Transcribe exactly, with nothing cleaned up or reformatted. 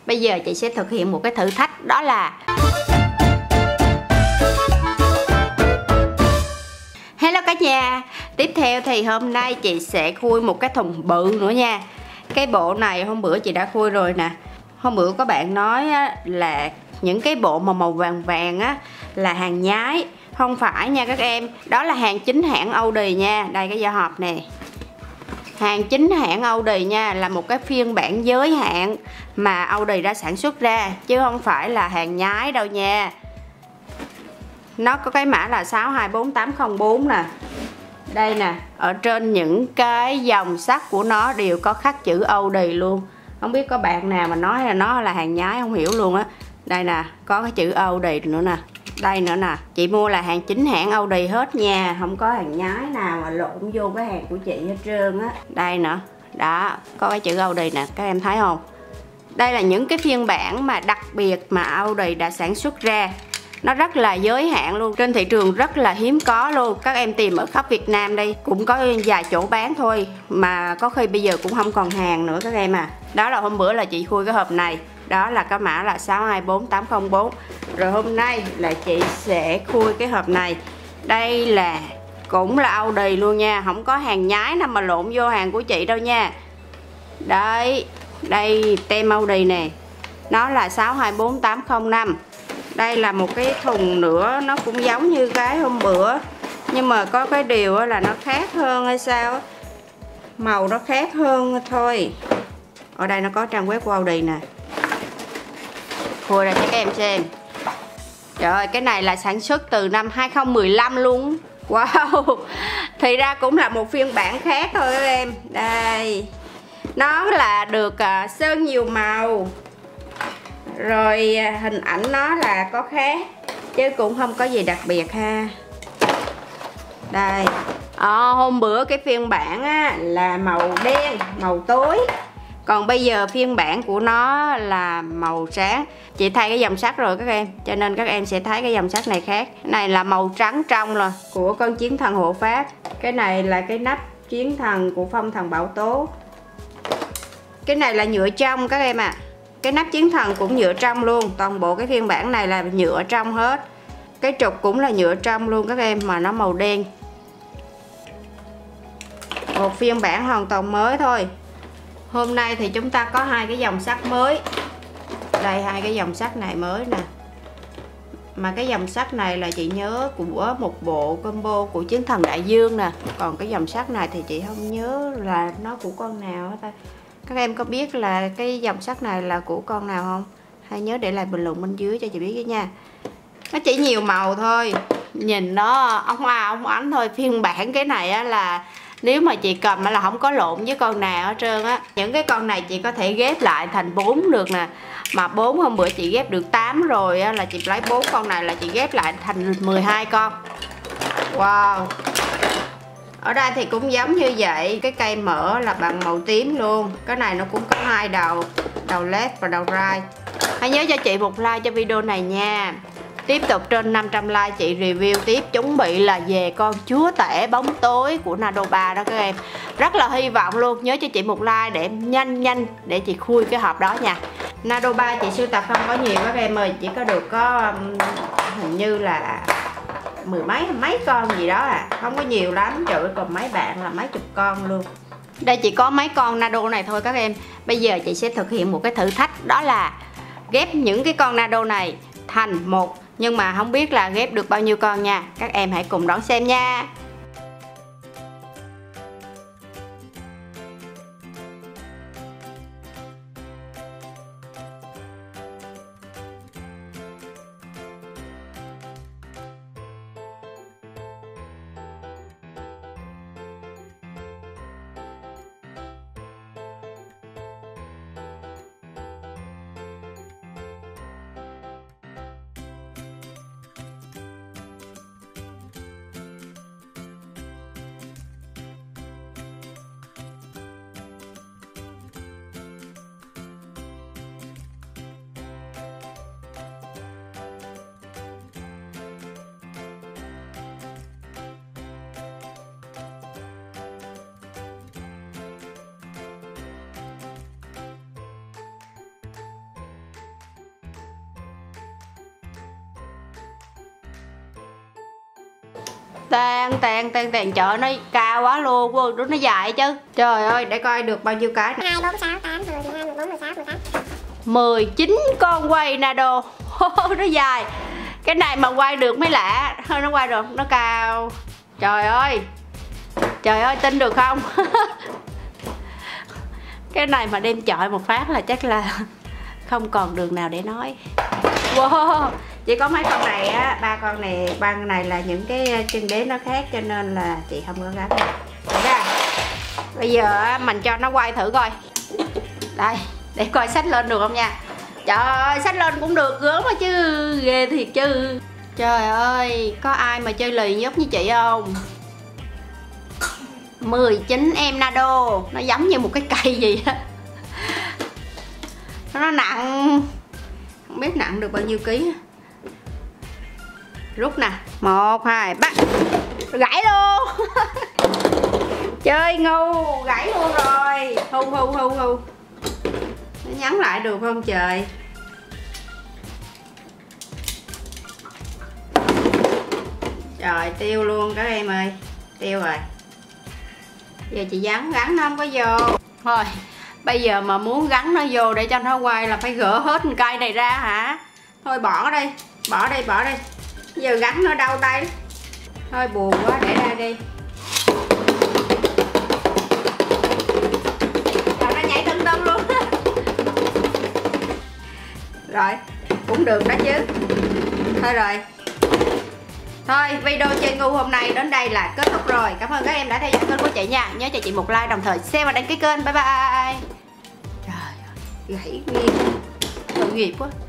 Bây giờ chị sẽ thực hiện một cái thử thách, đó là hello cả nhà. Tiếp theo thì hôm nay chị sẽ khui một cái thùng bự nữa nha. Cái bộ này hôm bữa chị đã khui rồi nè. Hôm bữa có bạn nói á, là những cái bộ mà màu vàng vàng á là hàng nhái. Không phải nha các em, đó là hàng chính hãng Audi nha. Đây cái vỏ hộp nè, hàng chính hãng Audi nha, là một cái phiên bản giới hạn mà Audi đã sản xuất ra, chứ không phải là hàng nhái đâu nha. Nó có cái mã là sáu hai bốn tám không bốn nè. Đây nè, ở trên những cái dòng sắt của nó đều có khắc chữ Audi luôn. Không biết có bạn nào mà nói là nó là hàng nhái không hiểu luôn á. Đây nè, có cái chữ Audi nữa nè. Đây nữa nè, chị mua là hàng chính hãng Audi hết nha, không có hàng nhái nào mà lộn vô cái hàng của chị hết trơn á. Đây nữa, đó, có cái chữ Audi nè, các em thấy không? Đây là những cái phiên bản mà đặc biệt mà Audi đã sản xuất ra. Nó rất là giới hạn luôn, trên thị trường rất là hiếm có luôn. Các em tìm ở khắp Việt Nam đây cũng có vài chỗ bán thôi, mà có khi bây giờ cũng không còn hàng nữa các em à. Đó là hôm bữa là chị khui cái hộp này, đó là cái mã là sáu hai bốn tám không bốn. Rồi hôm nay là chị sẽ khui cái hộp này. Đây là cũng là Audi luôn nha, không có hàng nhái nào mà lộn vô hàng của chị đâu nha. Đây, đây tem Audi nè, nó là sáu hai bốn tám không năm. Đây là một cái thùng nữa, nó cũng giống như cái hôm bữa, nhưng mà có cái điều là nó khác hơn hay sao, màu nó khác hơn thôi. Ở đây nó có trang web của Audi nè, khui ra cho các em xem. Trời ơi, cái này là sản xuất từ năm hai không một lăm luôn. Wow, thì ra cũng là một phiên bản khác thôi các em. Đây, nó là được uh, sơn nhiều màu, rồi hình ảnh nó là có khác, chứ cũng không có gì đặc biệt ha. Đây, à, hôm bữa cái phiên bản á, là màu đen, màu tối. Còn bây giờ phiên bản của nó là màu sáng. Chị thay cái dòng sắt rồi các em, cho nên các em sẽ thấy cái dòng sắt này khác. Cái này là màu trắng trong rồi, của con chiến thần hộ pháp. Cái này là cái nắp chiến thần của phong thần bảo tố. Cái này là nhựa trong các em ạ. À. Cái nắp chiến thần cũng nhựa trong luôn. Toàn bộ cái phiên bản này là nhựa trong hết. Cái trục cũng là nhựa trong luôn các em, mà nó màu đen. Một phiên bản hoàn toàn mới thôi. Hôm nay thì chúng ta có hai cái dòng sắt mới. Đây, hai cái dòng sắt này mới nè. Mà cái dòng sắt này là chị nhớ của một bộ combo của chiến thần đại dương nè. Còn cái dòng sắt này thì chị không nhớ là nó của con nào hết ta. Các em có biết là cái dòng sắt này là của con nào không? Hãy nhớ để lại bình luận bên dưới cho chị biết nha. Nó chỉ nhiều màu thôi, nhìn nó ông hoa ông ánh thôi. Phiên bản cái này á là nếu mà chị cầm là không có lộn với con nào hết trơn á. Những cái con này chị có thể ghép lại thành bốn được nè. Mà bốn hôm bữa chị ghép được tám rồi á, là chị lấy bốn con này là chị ghép lại thành mười hai con. Wow. Ở đây thì cũng giống như vậy, cái cây mở là bằng màu tím luôn. Cái này nó cũng có hai đầu, đầu left và đầu right. Hãy nhớ cho chị một like cho video này nha. Tiếp tục trên năm trăm like chị review tiếp, chuẩn bị là về con chúa tể bóng tối của Nado ba đó các em. Rất là hy vọng luôn, nhớ cho chị một like để nhanh nhanh để chị khui cái hộp đó nha. Nado ba chị sưu tập không có nhiều các em ơi, chỉ có được có hình như là mười mấy mấy con gì đó à, không có nhiều lắm. Trời ơi, còn mấy bạn là mấy chục con luôn. Đây chỉ có mấy con Nado này thôi các em. Bây giờ chị sẽ thực hiện một cái thử thách, đó là ghép những cái con Nado này thành một, nhưng mà không biết là ghép được bao nhiêu con nha. Các em hãy cùng đón xem nha. Tàn tàn tàn tàn, trời nó cao quá luôn, nó dài chứ. Trời ơi, để coi được bao nhiêu cái. hai, bốn, sáu, tám, mười, mười hai, mười bốn, mười sáu, mười tám, mười chín con quay nado. Nó dài. Cái này mà quay được mới lạ. Thôi nó quay được, nó cao. Trời ơi. Trời ơi, tin được không? Cái này mà đem chọi một phát là chắc là không còn đường nào để nói. Wow. Chỉ có mấy con này á, ba con này, ba con này là những cái chân đế nó khác cho nên là chị không có gắn. Được ra. Bây giờ mình cho nó quay thử coi. Đây, để coi xách lên được không nha. Trời ơi, xách lên cũng được, gớm quá chứ, ghê thiệt chứ. Trời ơi, có ai mà chơi lì nhớp như chị không? mười chín em nado, nó giống như một cái cây gì á. Nó nặng, không biết nặng được bao nhiêu ký. Rút nè, một, hai, ba. Gãy luôn. Chơi ngu, gãy luôn rồi. Hu hu hu hu. Nó nhắn lại được không trời? Trời, tiêu luôn các em ơi. Tiêu rồi. Giờ chị gắn, gắn nó không có vô. Thôi, bây giờ mà muốn gắn nó vô để cho nó quay là phải gỡ hết cây này ra hả? Thôi bỏ đi, bỏ đi, bỏ đi. Giờ gắn nó đâu đây? Thôi buồn quá, để ra đi. Rồi nó nhảy tưng tưng luôn. Rồi, cũng được đó chứ. Thôi rồi. Thôi, video chơi ngu hôm nay đến đây là kết thúc rồi. Cảm ơn các em đã theo dõi kênh của chị nha. Nhớ cho chị một like, đồng thời share và đăng ký kênh. Bye bye. Trời ơi, gãy nghiệp. Tội nghiệp quá.